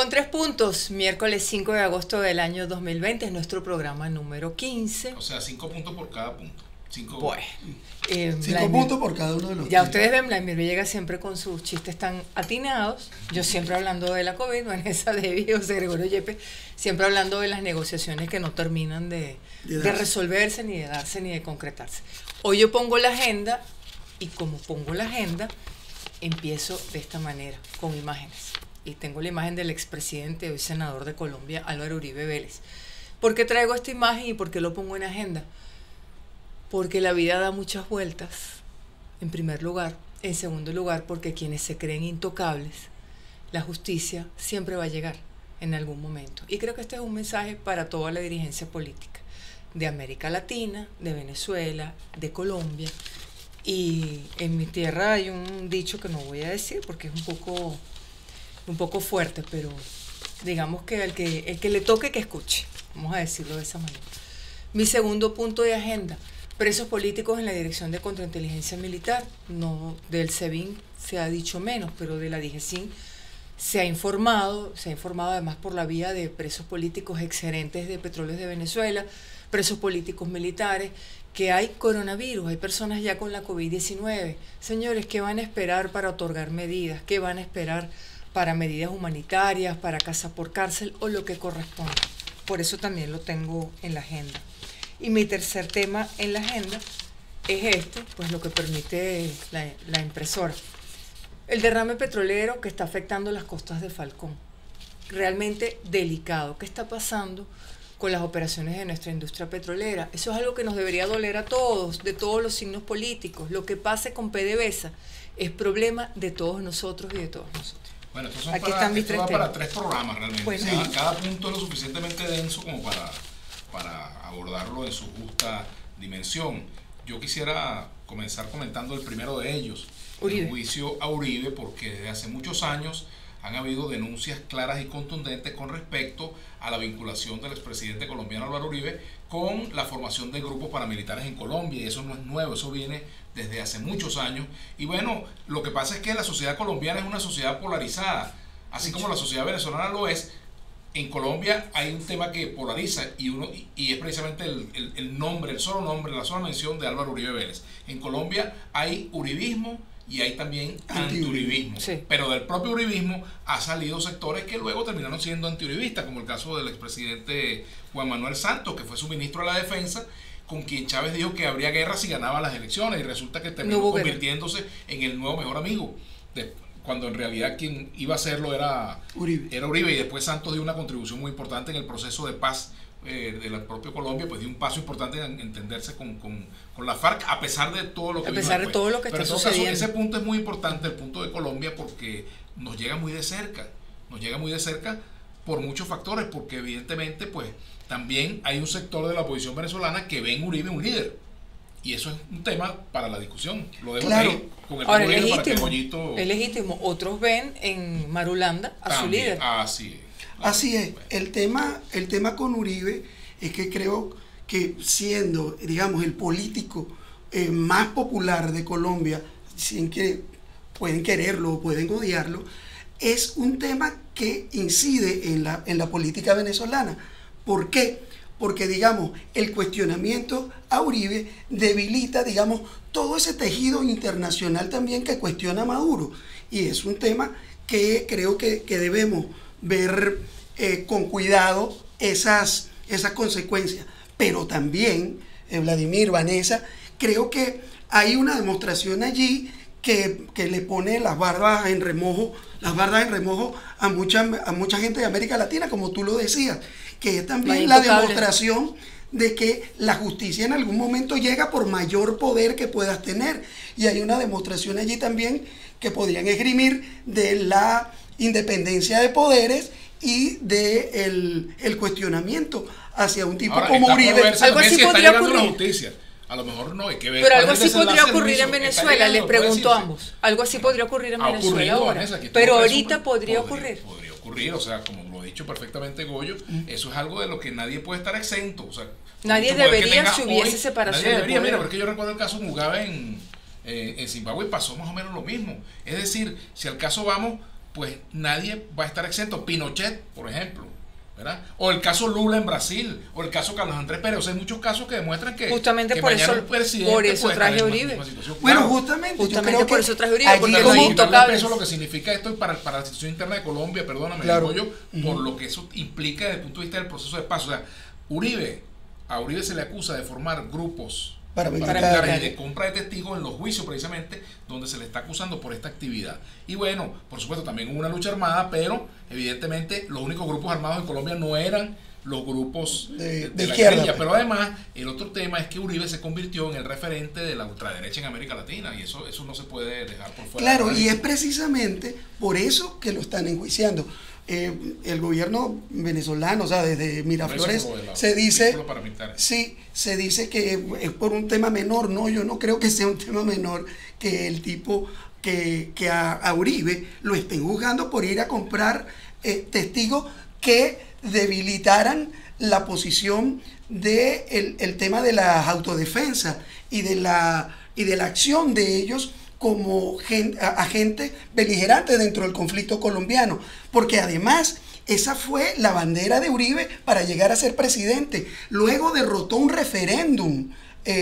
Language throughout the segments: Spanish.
tres puntos, miércoles 5 de agosto del año 2020, es nuestro programa número 15. O sea, 5 puntos por cada punto. 5 Pues, 5 puntos por cada uno de los ya ustedes ven, Vladimir llega siempre con sus chistes tan atinados. Yo siempre hablando de la COVID, Vanessa Devi, José Gregorio Yepes, siempre hablando de las negociaciones que no terminan de resolverse, ni de darse, ni de concretarse. Hoy yo pongo la agenda, y como pongo la agenda, empiezo de esta manera, con imágenes. Y tengo la imagen del expresidente, hoy senador de Colombia, Álvaro Uribe Vélez. ¿Por qué traigo esta imagen y por qué lo pongo en agenda? Porque la vida da muchas vueltas, en primer lugar. En segundo lugar, porque quienes se creen intocables, la justicia siempre va a llegar en algún momento. Y creo que este es un mensaje para toda la dirigencia política de América Latina, de Venezuela, de Colombia. Y en mi tierra hay un dicho que no voy a decir porque es un poco fuerte, pero digamos que el que le toque que escuche, vamos a decirlo de esa manera. Mi segundo punto de agenda: presos políticos en la Dirección de Contrainteligencia Militar. No, del SEBIN se ha dicho menos, pero de la DIGESIN se ha informado además por la vía de presos políticos exgerentes de Petróleos de Venezuela, presos políticos militares, que hay coronavirus, hay personas ya con la COVID-19. Señores, ¿qué van a esperar para otorgar medidas? ¿Qué van a esperar para medidas humanitarias, para casa por cárcel o lo que corresponda? Por eso también lo tengo en la agenda. Y mi tercer tema en la agenda es pues lo que permite la impresora. El derrame petrolero que está afectando las costas de Falcón. Realmente delicado. ¿Qué está pasando con las operaciones de nuestra industria petrolera? Eso es algo que nos debería doler a todos, de todos los signos políticos. Lo que pase con PDVSA es problema de todos nosotros y de todos nosotros. Bueno, estos son Aquí esto va para 3 programas realmente. Bueno, cada punto es lo suficientemente denso como para abordarlo en su justa dimensión. Yo quisiera comenzar comentando el primero de ellos, Uribe. El juicio a Uribe, porque desde hace muchos años han habido denuncias claras y contundentes con respecto a la vinculación del expresidente colombiano Álvaro Uribe con la formación de grupos paramilitares en Colombia, y eso no es nuevo, eso viene desde hace muchos años. Y bueno, lo que pasa es que la sociedad colombiana es una sociedad polarizada, así como la sociedad venezolana lo es. En Colombia hay un tema que polariza y es precisamente el nombre, el solo nombre, la sola mención de Álvaro Uribe Vélez. En Colombia hay uribismo y hay también antiuribismo. Sí. Pero del propio uribismo ha salido sectores que luego terminaron siendo antiuribistas, como el caso del expresidente Juan Manuel Santos, que fue su ministro de la Defensa, con quien Chávez dijo que habría guerra si ganaba las elecciones, y resulta que terminó convirtiéndose en el nuevo mejor amigo, cuando en realidad quien iba a hacerlo era Uribe, y después Santos dio una contribución muy importante en el proceso de paz de la propia Colombia, pues dio un paso importante en entenderse con la FARC, a pesar de todo lo que vino después. Todo lo que Pero está en todo sucediendo. caso, ese punto es muy importante, el punto de Colombia, porque nos llega muy de cerca por muchos factores, porque evidentemente pues también hay un sector de la oposición venezolana que ve en Uribe un líder, y eso es un tema para la discusión. Lo dejo ahí con el Ahora, es legítimo. Otros ven en Marulanda a su líder. Así es. El tema con Uribe es que creo que siendo, digamos, el político más popular de Colombia, sin que pueden quererlo o pueden odiarlo, es un tema que incide en la política venezolana. ¿Por qué? Porque, digamos, el cuestionamiento a Uribe debilita, digamos, todo ese tejido internacional también que cuestiona a Maduro. Y es un tema que creo que debemos ver con cuidado esas consecuencias. Pero también, Vladimir, Vanessa, creo que hay una demostración allí que le pone las barbas en remojo a mucha gente de América Latina, como tú lo decías, que es también la demostración de que la justicia en algún momento llega por mayor poder que puedas tener. Y hay una demostración allí también que podrían esgrimir de la independencia de poderes y de el cuestionamiento hacia un tipo como Uribe. Algo así podría ocurrir. A lo mejor no hay que ver. Pero algo así podría ocurrir en Venezuela, les pregunto a ambos. Algo así podría ocurrir en Venezuela ahora. Pero ahorita podría ocurrir. Podría ocurrir, o sea, como lo ha dicho perfectamente Goyo, eso es algo de lo que nadie puede estar exento. O sea, nadie debería si hubiese separación de poder. Mira, porque yo recuerdo el caso Mugabe en Zimbabue, pasó más o menos lo mismo. Es decir, si al caso vamos, pues nadie va a estar exento. Pinochet, por ejemplo, ¿verdad? O el caso Lula en Brasil, o el caso Carlos Andrés Pérez. O sea, hay muchos casos que demuestran que justamente que por mañana eso, un presidente por eso puede traje estar en Uribe. una situación. Bueno, Claro, justamente yo creo por que eso traje Uribe, allí porque pero no hay sin darle intocables. peso a lo que significa esto para la situación interna de Colombia, perdóname, Claro. digo yo, por lo que eso implica desde el punto de vista del proceso de paz. O sea, a Uribe se le acusa de formar grupos paramilitares y de compra de testigos en los juicios precisamente donde se le está acusando por esta actividad. Y bueno, por supuesto también hubo una lucha armada, pero evidentemente los únicos grupos armados en Colombia no eran los grupos de la izquierda, guerrilla. pues. Pero además, el otro tema es que Uribe se convirtió en el referente de la ultraderecha en América Latina, y eso no se puede dejar por fuera. Claro, y es precisamente por eso que lo están enjuiciando. El gobierno venezolano, o sea, desde Miraflores, se dice, sí, se dice que es por un tema menor. No, yo no creo que sea un tema menor que el tipo que a Uribe lo estén juzgando por ir a comprar testigos que debilitaran la posición de el tema de la autodefensa y de la acción de ellos como agentes beligerantes dentro del conflicto colombiano, porque además esa fue la bandera de Uribe para llegar a ser presidente. Luego derrotó un referéndum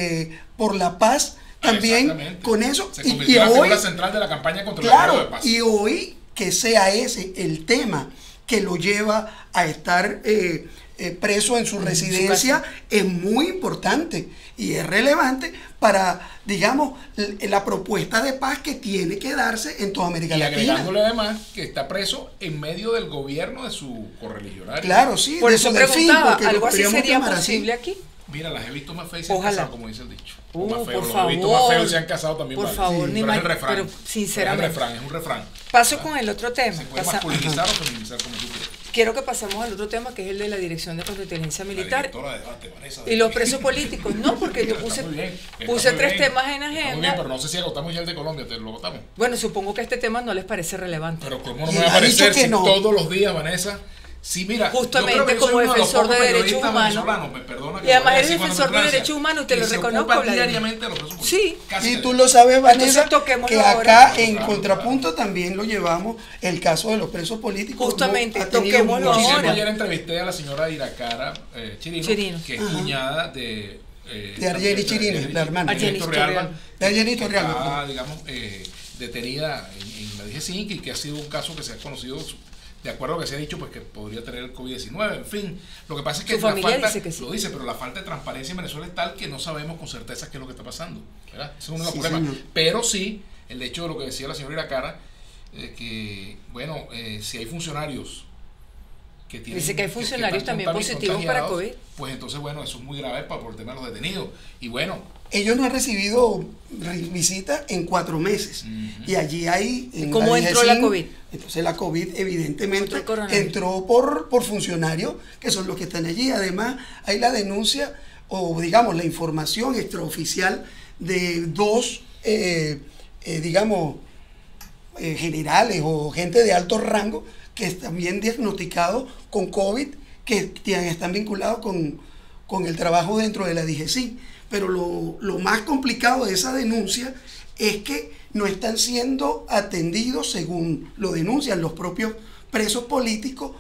por la paz también con eso. Se convirtió en la figura central de la campaña contra el acuerdo de paz. Y hoy que sea ese el tema que lo lleva a estar preso en su residencia es muy importante y es relevante para, digamos, la propuesta de paz que tiene que darse en toda América Latina. Y agregándole además que está preso en medio del gobierno de su correligionario. Claro, sí. Por eso preguntaba, porque ¿algo así podríamos sería llamar posible así. aquí? Mira, las he visto más feas y se han Ojalá. casado, como dice el dicho. Por Los favor. he visto más feos y se han casado también. Por vale. favor, Sí, ni pero es el más- refrán. pero sinceramente. Es un refrán. Paso con el otro tema. Se puede masculinizar o feminizar como tú quieras. Quiero que pasemos al otro tema, que es el de la Dirección de Contrainteligencia Militar La directora de debate, Vanessa, y los presos políticos. No, porque yo Está muy bien, puse muy 3 bien. temas en Está muy bien, agenda. pero no sé si agotamos ya el de Colombia, te lo agotamos. Bueno, supongo que este tema no les parece relevante. Pero ¿cómo no Y me va a ha dicho aparecer que si no. todos los días, Vanessa? Sí, mira, Justamente yo creo que yo soy como uno los defensor pocos de derechos periodistas humanos. venezolanos, me perdona que Y además lo voy a eres decir con defensor de ignorancia, derechos humanos y te que lo se reconozco, ocupa Vladimir. diariamente de los presos Sí. políticos. Casi Y de tú diario. lo sabes, Vanessa, Entonces, toquémoslo que ahora. acá en Claro, Contrapunto también lo llevamos el caso de los presos políticos. Justamente, Ha tenido toquémoslo Por muchísimo- cierto, ahora. ayer entrevisté a la señora Iracara Chirino, que es cuñada de Argeni Chirino, la hermana. Argeni Torrealba. De Argeni Torrealba. Está, digamos, detenida en la DGCINC y que ha sido un caso que se ha conocido, de acuerdo a lo que se ha dicho, pues que podría tener el COVID-19, en fin. Lo que pasa es que Su la familia falta, dice que sí. lo dice, pero la falta de transparencia en Venezuela es tal que no sabemos con certeza qué es lo que está pasando, ¿verdad? Ese es uno de los Sí, problemas. señor. Pero sí, el hecho de lo que decía la señora Iracara, que, bueno, si hay funcionarios que tienen... Dice que hay funcionarios están también positivos para contagiados, COVID. pues entonces, bueno, eso es muy grave por el tema de los detenidos. Y bueno, Ellos no han recibido visita en 4 meses. Ujú. Y allí hay... en ¿Cómo la entró la DGCIN, COVID? Entonces la COVID evidentemente Entró el coronavirus. entró por funcionarios que son los que están allí. Además hay la denuncia o digamos la información extraoficial de 2 generales o gente de alto rango que están bien diagnosticados con COVID, que están vinculados con el trabajo dentro de la DGCIN. Pero lo más complicado de esa denuncia es que no están siendo atendidos, según lo denuncian los propios presos políticos,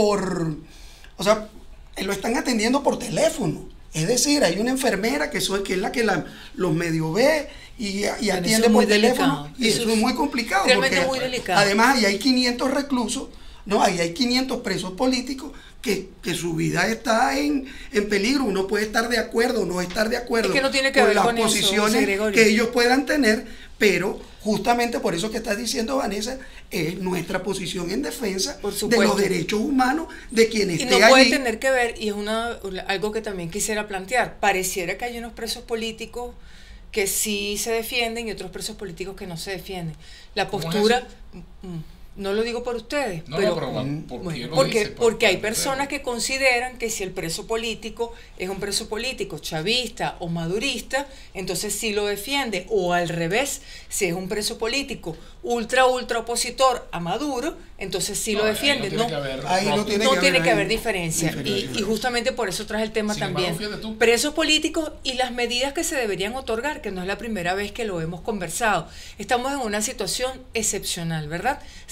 lo están atendiendo por teléfono. Es decir, hay una enfermera que es la que los medio ve y Eso atiende es muy por teléfono. delicado. Y eso es muy complicado. Realmente porque muy delicado. además ahí hay 500 reclusos, ¿no? Ahí hay 500 presos políticos que su vida está en peligro. Uno puede estar de acuerdo o no estar de acuerdo Es que no tiene que con ver las con eso, posiciones José Gregorio. que ellos puedan tener, pero justamente por eso que estás diciendo, Vanessa, es nuestra posición en defensa Por de supuesto. los derechos humanos de quienes Y esté no puede allí. tener que ver, y es algo que también quisiera plantear, pareciera que hay unos presos políticos que sí se defienden y otros presos políticos que no se defienden. La ¿Cómo es postura, no lo digo por ustedes, no, pero, pero ¿por bueno, qué lo porque, dice? porque hay Para personas entender. que consideran que si el preso político es un preso político chavista o madurista, entonces sí lo defiende, o al revés, si es un preso político ultra opositor a Maduro, entonces sí lo ahí defiende. no tiene que haber Ahí no rótulo. tiene No que tiene haber que ahí haber diferencia. Y justamente por eso traje el tema Sin embargo, también. fíjate tú. Presos políticos y las medidas que se deberían otorgar, que no es la primera vez que lo hemos conversado. Estamos en una situación excepcional, ¿verdad? Se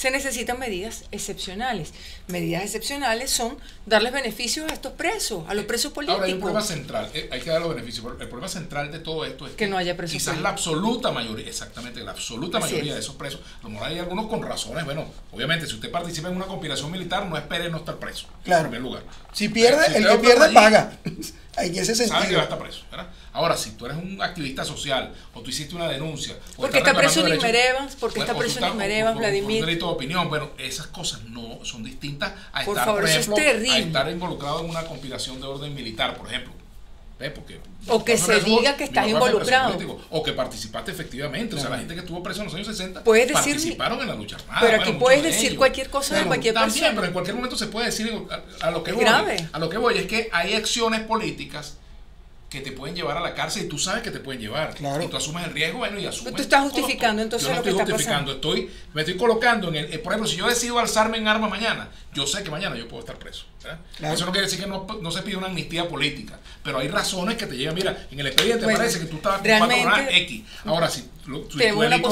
se necesitan medidas excepcionales. Medidas excepcionales son darles beneficios a estos presos, a los presos políticos. Ahora hay un problema central, hay que dar los beneficios, pero el problema central de todo esto es que no haya presos quizás políticos. La absoluta mayoría, exactamente, la absoluta mayoría de esos presos, a lo mejor hay algunos con razones, bueno, obviamente si usted participa en una conspiración militar, no espere no estar preso, claro. en primer lugar. Si pierde, si el que pierde allí, paga. En ese sentido. Sabe que va a estar preso, ¿verdad? Ahora, si tú eres un activista social o tú hiciste una denuncia. ¿Por qué está preso Nismer Evans? ¿Por qué está preso Nismer Evans, Vladimir? Por delito de opinión. Bueno, esas cosas no son distintas a por estar, favor, por ejemplo, a estar involucrado en una conspiración de orden militar, por ejemplo. Porque o que se diga que estás involucrado. O que participaste efectivamente. O sea, la gente que estuvo presa en los años 60 participaron en la lucha armada. Pero aquí puedes decir cualquier cosa de cualquier persona. También, pero en cualquier momento se puede decir a lo que voy. Grave. A lo que voy es que hay acciones políticas que te pueden llevar a la cárcel y tú sabes que te pueden llevar. Claro. Y tú asumes el riesgo, bueno, y asumes. Tú estás justificando entonces yo no lo que está pasando. Me estoy colocando en el. Por ejemplo, si yo decido alzarme en armas mañana, yo sé que mañana yo puedo estar preso. Claro. Eso no quiere decir que no se pide una amnistía política, pero hay razones que te llegan. Mira, en el expediente parece que tú estabas ocupando una X. Ahora, si tu delito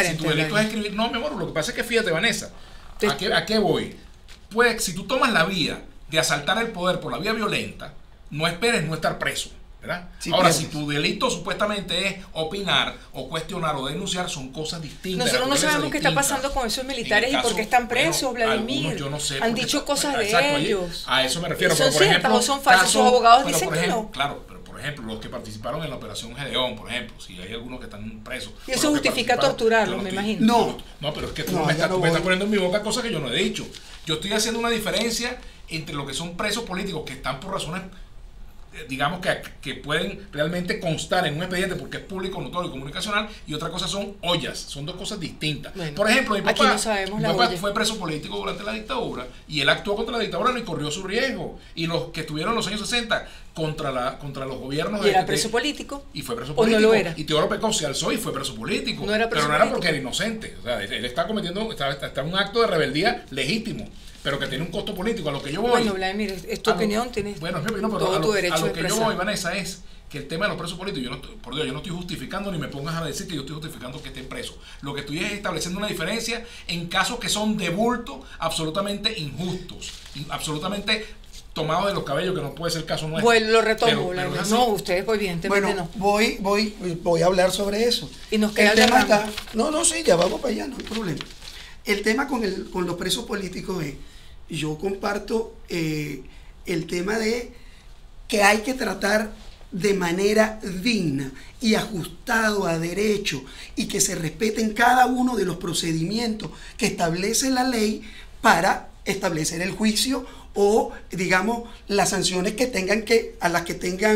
es escribir. No, mi amor, lo que pasa es que fíjate, Vanessa, ¿a qué voy? Pues si tú tomas la vía de asaltar el poder por la vía violenta, no esperes no estar preso. ¿Verdad? Sí, ahora, si tu delito supuestamente es opinar o cuestionar o denunciar, son cosas distintas. Nosotros no sabemos qué está pasando con esos militares y por qué están presos, Vladimir. Yo no sé. Han dicho cosas de ellos. A eso me refiero. ¿Son ciertas o son falsas? Sus abogados dicen que no. Claro, pero por ejemplo, los que participaron en la operación Gedeón, por ejemplo, si hay algunos que están presos. Y eso justifica torturarlos, me imagino. No, pero es que tú me estás poniendo en mi boca cosas que yo no he dicho. Yo estoy haciendo una diferencia entre lo que son presos políticos que están por razones, digamos, que pueden realmente constar en un expediente porque es público, notorio y comunicacional, y otra cosa son ollas, son dos cosas distintas. Bueno, por ejemplo, mi papá, mi papá fue preso político durante la dictadura y él actuó contra la dictadura y corrió su riesgo, y los que estuvieron en los años 60 contra los gobiernos ¿Y era preso político? Y fue preso político. ¿O no lo era? Y Teodoro Pecó se alzó y fue preso político. No era preso pero no era porque era inocente. O sea, él está cometiendo está en un acto de rebeldía legítimo, pero que tiene un costo político. A lo que yo voy. Bueno, Vladimir, es tu opinión, tienes todo tu derecho a lo de que yo voy, Vanessa, es que el tema de los presos políticos, por Dios, yo no estoy justificando ni me pongas a decir que yo estoy justificando que estén presos. Lo que estoy es estableciendo una diferencia en casos que son de bulto, absolutamente injustos, absolutamente tomados de los cabellos, que no puede ser el caso nuestro. Bueno, lo retomo. No, ustedes evidentemente no. Voy a hablar sobre eso. Y nos queda el tema acá. Sí, ya vamos para allá, no hay problema. El tema con los presos políticos es, yo comparto el tema de que hay que tratar de manera digna y ajustado a derecho y que se respeten cada uno de los procedimientos que establece la ley para establecer el juicio o, digamos, las sanciones que tengan a las que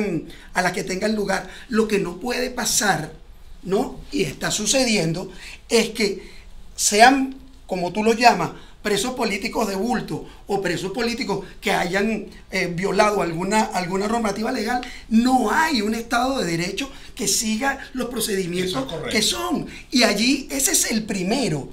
tengan lugar. Lo que no puede pasar, ¿no? Y está sucediendo, es que sean, como tú los llamas, presos políticos de bulto o presos políticos que hayan violado alguna normativa legal. No hay un Estado de Derecho que siga los procedimientos que son. Y allí ese es el primero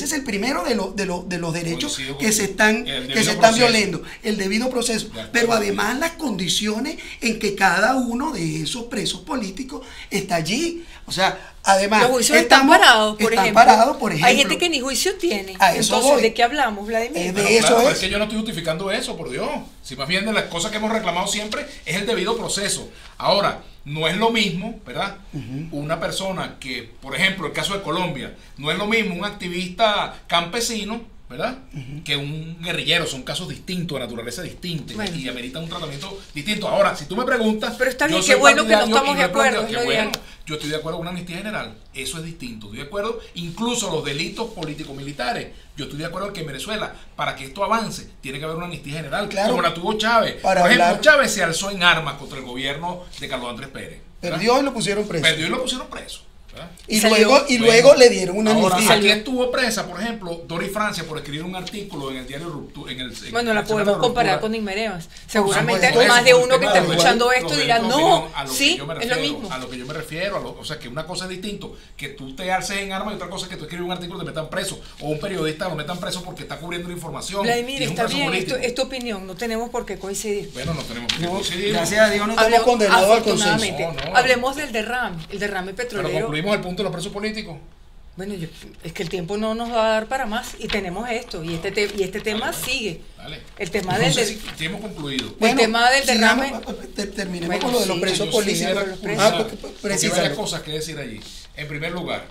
de los derechos que se están violando, el debido proceso. Pero además las condiciones en que cada uno de esos presos políticos está allí. O sea, además, los juicios están parados, por ejemplo. Hay gente que ni juicio tiene. Entonces, ¿de qué hablamos, Vladimir? Es que yo no estoy justificando eso, por Dios. Si más bien de las cosas que hemos reclamado siempre es el debido proceso. Ahora, no es lo mismo, ¿verdad? Una persona que, por ejemplo, el caso de Colombia, no es lo mismo un activista campesino, ¿verdad? Que un guerrillero. Son casos distintos, de naturaleza distinta, y ameritan un tratamiento distinto. Ahora, si tú me preguntas, pero está bien, qué bueno que no estamos de acuerdo. Yo estoy de acuerdo con una amnistía general, eso es distinto. Estoy de acuerdo, incluso los delitos político-militares. Yo estoy de acuerdo en que en Venezuela, para que esto avance, tiene que haber una amnistía general, como la tuvo Chávez. Por ejemplo, Chávez se alzó en armas contra el gobierno de Carlos Andrés Pérez. Perdió y lo pusieron preso. Y luego le dieron una amnistía. Aquí estuvo presa, por ejemplo, Doris Francia por escribir un artículo en el diario Ruptura. Bueno, la podemos comparar con Nismer Evans. Seguramente hay más de uno que está escuchando esto y dirá, no, sí, es lo mismo. A lo que yo me refiero, o sea, que una cosa es distinto, que tú te alces en armas, y otra cosa es que tú escribes un artículo y te metan preso, o un periodista lo metan preso porque está cubriendo la información. Vladimir, está bien, es tu opinión, no tenemos por qué coincidir. Bueno, no tenemos por qué coincidir. Gracias a Dios no estamos condenados al consenso. Hablemos del derrame petrolero. Pero concluimos el punto de los presos políticos. Bueno, es que el tiempo no nos va a dar para más y tenemos esto y este tema sigue. Dale. El tema no sé si hemos concluido. El tema del derrame. Terminemos con lo de los presos políticos. Porque hay varias cosas que decir allí. En primer lugar,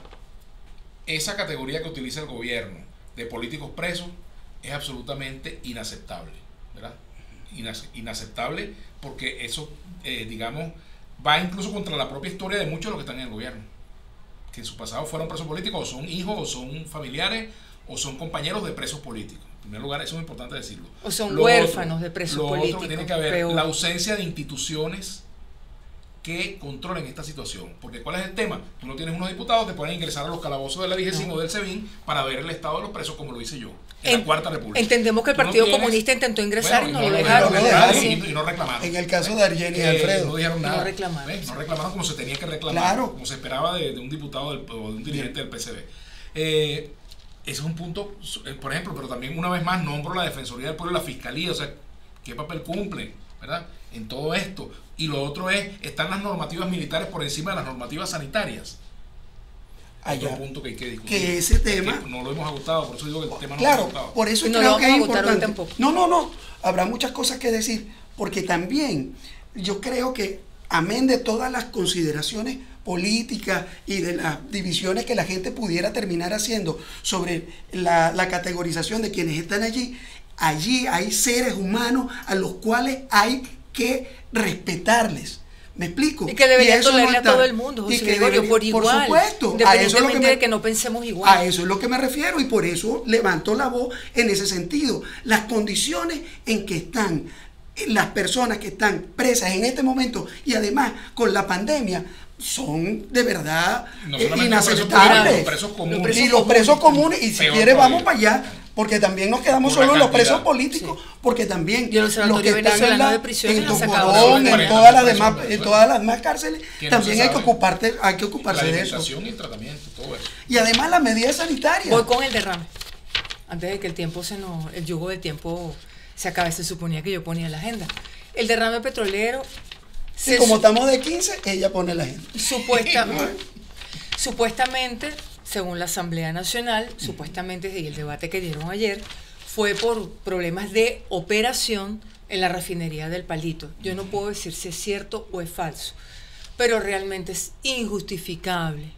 esa categoría que utiliza el gobierno de políticos presos es absolutamente inaceptable, ¿verdad? Inaceptable porque eso, digamos, va incluso contra la propia historia de muchos de los que están en el gobierno, que en su pasado fueron presos políticos, o son hijos, o son familiares, o son compañeros de presos políticos. En primer lugar, eso es importante decirlo. O son huérfanos de presos políticos. Lo otro que tiene que haber, la ausencia de instituciones que controlen esta situación. Porque ¿cuál es el tema? Tú no tienes unos diputados que pueden ingresar a los calabozos de la DGCIN o del SEBIN para ver el estado de los presos, como lo hice yo en la Cuarta República. Entendemos que el Partido Comunista intentó ingresar y no lo dejaron. Y no reclamaron. En el caso de Argeni y Alfredo. No dijeron nada. No reclamaron. No reclamaron como se tenía que reclamar. Claro. Como se esperaba de un diputado o de un dirigente del PCB. Ese es un punto, por ejemplo, pero también una vez más nombro la Defensoría del Pueblo y la Fiscalía. O sea, ¿qué papel cumplen, verdad? En todo esto. Y lo otro es, están las normativas militares por encima de las normativas sanitarias. Otro punto que hay que discutir. Que ese tema... no lo hemos agotado, por eso digo que el tema no claro, lo hemos agotado. Por eso no creo que es importante. Tampoco. No. Habrá muchas cosas que decir, porque también yo creo que, amén de todas las consideraciones políticas y de las divisiones que la gente pudiera terminar haciendo sobre la categorización de quienes están allí hay seres humanos a los cuales hay que respetarles. ¿Me explico? Y que debería tolerarle a todo el mundo, José Gregorio, por igual. Por supuesto. Independientemente de que no pensemos igual. A eso es lo que me refiero y por eso levanto la voz en ese sentido. Las condiciones en que están las personas que están presas en este momento y además con la pandemia son de verdad inaceptables. Los presos comunes. Y los presos comunes, y si quieres vamos para allá, porque también nos quedamos solo los presos políticos, porque también los que están en Tocodón, en todas las demás cárceles, también hay que ocuparse de eso. Y el tratamiento, todo eso. Y además las medidas sanitarias. Voy con el derrame. Antes de que el yugo del tiempo se acabe, se suponía que yo ponía la agenda. El derrame petrolero. Y como estamos de 15, ella pone la agenda. Supuestamente, según la Asamblea Nacional, supuestamente, y el debate que dieron ayer, fue por problemas de operación en la refinería del Palito. Yo no puedo decir si es cierto o es falso, pero realmente es injustificable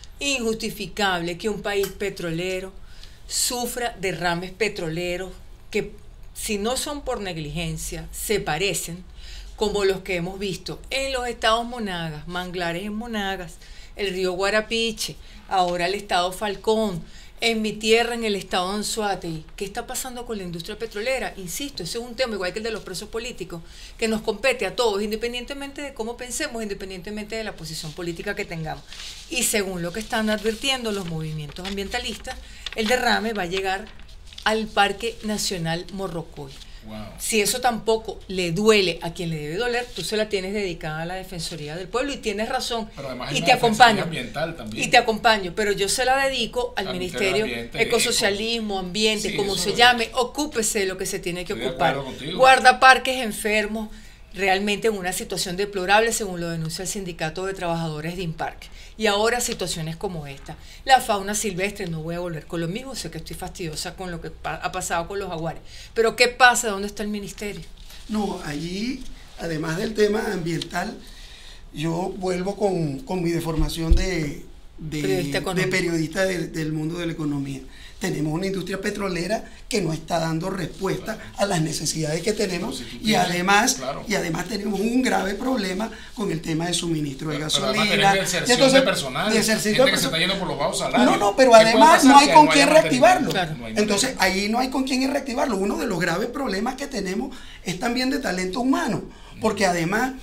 que un país petrolero sufra derrames petroleros que, si no son por negligencia, se parecen como los que hemos visto en los estados Monagas, manglares en Monagas, el río Guarapiche, ahora el estado Falcón, en mi tierra, en el estado de Anzoátegui. ¿Qué está pasando con la industria petrolera? Insisto, ese es un tema igual que el de los presos políticos, que nos compete a todos, independientemente de cómo pensemos, independientemente de la posición política que tengamos. Y según lo que están advirtiendo los movimientos ambientalistas, el derrame va a llegar al Parque Nacional Morrocoy. Wow. Si eso tampoco le duele a quien le debe doler, tú se la tienes dedicada a la Defensoría del Pueblo y tienes razón. Pero además y te acompaño. También. Y te acompaño, pero yo se la dedico al Ministerio Ecosocialismo, Ambiente, sí, como se llame, ocúpese de lo que se tiene que ocupar. Guarda parques enfermos, realmente en una situación deplorable, según lo denuncia el Sindicato de Trabajadores de Imparque. Y ahora situaciones como esta. La fauna silvestre, no voy a volver con lo mismo, sé que estoy fastidiosa con lo que ha pasado con los jaguares. Pero ¿qué pasa? ¿Dónde está el ministerio? No, allí, además del tema ambiental, yo vuelvo con mi deformación de periodista del mundo de la economía. Tenemos una industria petrolera que no está dando respuesta a las necesidades que tenemos y además tenemos un grave problema con el tema de suministro de gasolina. De deserción de personal, gente que se está yendo por los bajos salarios. No, pero además no hay con quién reactivarlo. Entonces ahí no hay con quién reactivarlo. Uno de los graves problemas que tenemos es también de talento humano, porque además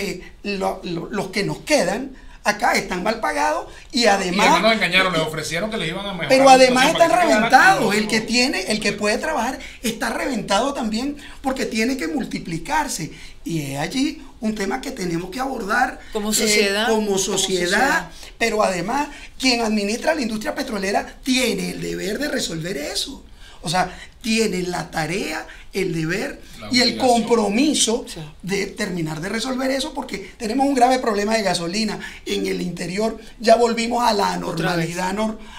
los que nos quedan acá están mal pagados y además nos engañaron, les ofrecieron que les iban a mejorar, pero además están reventados. El que puede trabajar está reventado también porque tiene que multiplicarse y es allí un tema que tenemos que abordar como sociedad, pero además quien administra la industria petrolera tiene el deber de resolver eso. O sea, tiene la tarea, el deber y el compromiso de terminar de resolver eso, porque tenemos un grave problema de gasolina en el interior. Ya volvimos a la normalidad,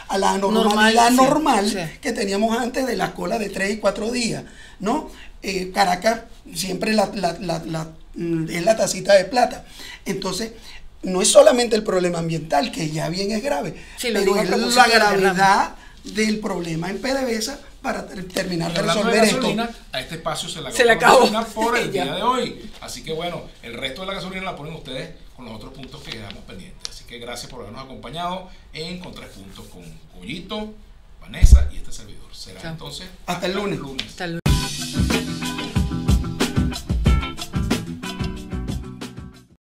normal que teníamos antes de la cola de 3 y 4 días, ¿no? Caracas siempre es la tacita de plata. Entonces, no es solamente el problema ambiental, que ya bien es grave, pero es la gravedad del problema en PDVSA para terminar de resolver esto. A este espacio se le acabó por el día de hoy. Así que bueno, el resto de la gasolina la ponen ustedes con los otros puntos que dejamos pendientes. Así que gracias por habernos acompañado en Con Tres Puntos con Collito, Vanessa y este servidor. Será entonces hasta el lunes. Hasta el lunes.